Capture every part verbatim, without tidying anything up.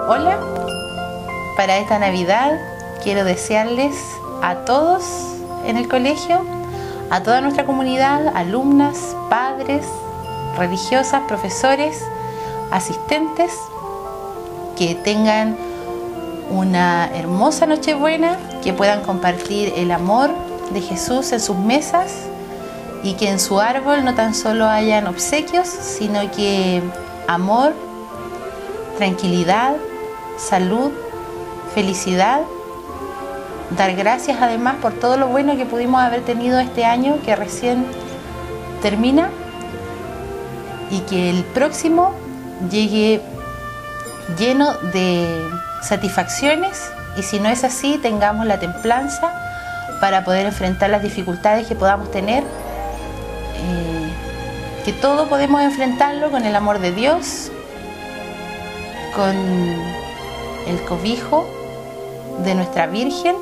Hola, para esta Navidad quiero desearles a todos en el colegio, a toda nuestra comunidad, alumnas, padres, religiosas, profesores, asistentes, que tengan una hermosa Nochebuena, que puedan compartir el amor de Jesús en sus mesas y que en su árbol no tan solo hayan obsequios, sino que amor, tranquilidad, salud, felicidad. Dar gracias además por todo lo bueno que pudimos haber tenido este año que recién termina, y que el próximo llegue lleno de satisfacciones, y si no es así, tengamos la templanza para poder enfrentar las dificultades que podamos tener, eh, que todo podemos enfrentarlo con el amor de Dios, con el cobijo de nuestra Virgen,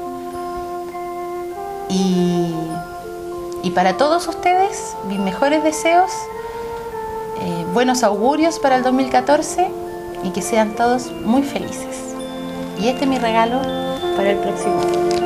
y, y para todos ustedes mis mejores deseos, eh, buenos augurios para el dos mil catorce, y que sean todos muy felices. Y este es mi regalo para el próximo año.